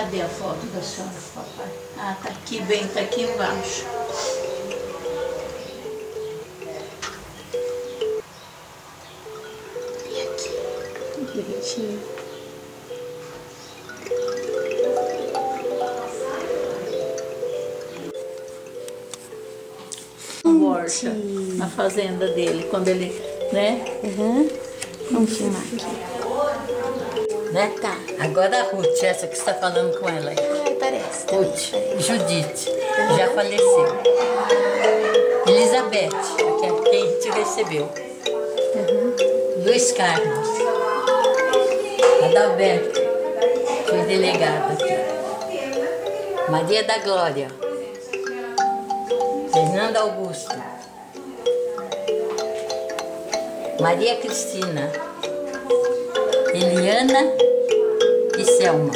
Cadê a foto da senhora, papai? Ah, tá aqui, bem, tá aqui embaixo. E aqui, que bonitinho. Borja, na fazenda dele, quando ele, né? Uhum. Vamos filmar aqui. Né? Tá. Agora a Ruth, essa que você está falando com ela aí. Ai, parece. Ruth, Judite, já faleceu. Elizabeth, que é quem te recebeu. Luiz Carlos. Adalberto, foi delegado aqui. Maria da Glória. Fernando Augusto. Maria Cristina. Eliana e Selma.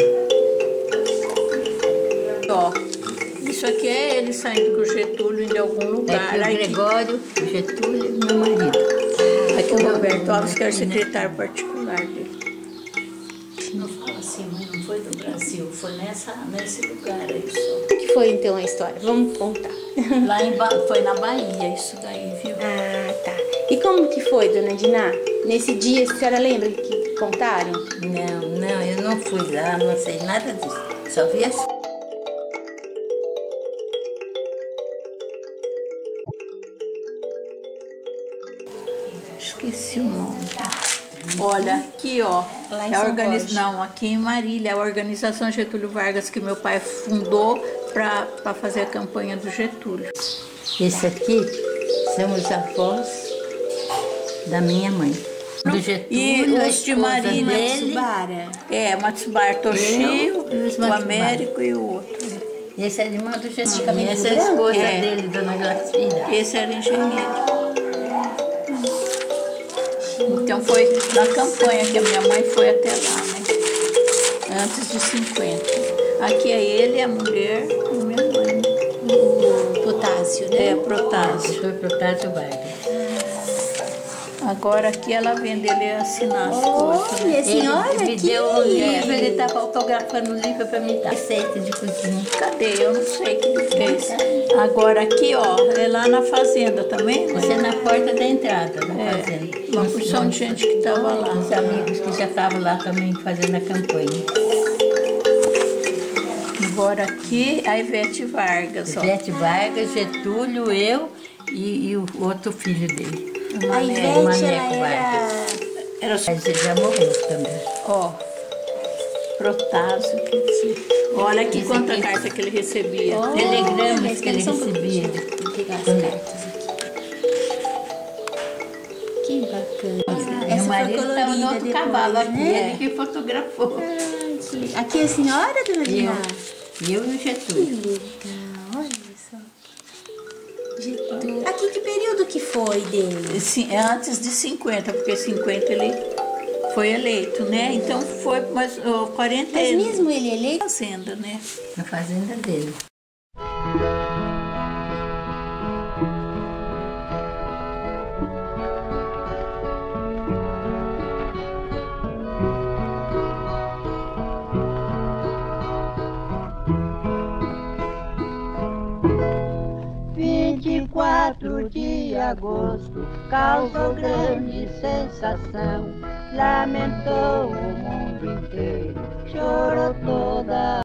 Ó, isso aqui é ele saindo com o Getúlio indo em algum lugar. Aqui o Gregório, o Getúlio e meu marido. Aqui o Roberto Alves, que é o secretário particular dele. Não fala assim, mas não foi do Brasil, foi nesse lugar aí só. O que foi então a história? Vamos contar. Foi na Bahia isso daí, viu? Ah, tá. E como que foi, dona Diná? Nesse dia, a senhora lembra que contaram? Não, eu não fui lá, não sei nada disso. Só vi as... Esqueci o nome. Olha, aqui ó, Lá em é a São Borja. não, aqui em Marília, é a organização Getúlio Vargas que meu pai fundou para fazer a campanha do Getúlio. Esse aqui são os avós da minha mãe. Do Getúlio, E a os de esposa Marília, dele. Matsubara. É, Matsubara Toshio, Eu e os o Matsubara. Américo e o outro. Esse é irmão do Getúlio. cabelo Essa é a branco? esposa É. dele, Dona Glacira. Esse era engenheiro. Então foi na campanha que a minha mãe foi até lá, né? Antes de 50. Aqui é ele, a mulher e minha mãe. O Potásio, né? É, Protásio. Foi Protásio Vargas. Agora aqui ela vende ele assinar as coisas. E Né? a senhora Ele me aqui? deu um livro, ele estava autografando o livro para me dar. Receita de cozinha. Cadê? Eu não sei o que ele fez. Agora aqui, ó, é lá na fazenda também, né? Você é na porta da entrada da fazenda. Uma porção de gente que estava lá. Os amigos que já estavam lá também fazendo a campanha. Agora aqui a Ivete Vargas, ó. Ivete Vargas, Getúlio, eu e o outro filho dele. A Ivete, ela Maneco era... Era só, Mas ele já morreu também. ó, Protásio, quer dizer. Olha aqui Esse quanta aqui. carta que ele recebia. Oh, Telegramas mas que ele são recebia. Vou pegar as cartas aqui. Que bacana. Meu Essa foi marido estava no colorida outro depois, cavalo aqui, né? ele que fotografou. Ai, aqui é a senhora, dona Diná? Eu e o Que Getúlio. legal, olha só. Getúlio. Aqui que período que foi dele? Sim, é antes de 50, porque 50 ele foi eleito, né? Então foi, mas 40 Mas mesmo ele eleito? fazenda, né? Na fazenda dele. De agosto causou grande sensação, lamentou o mundo.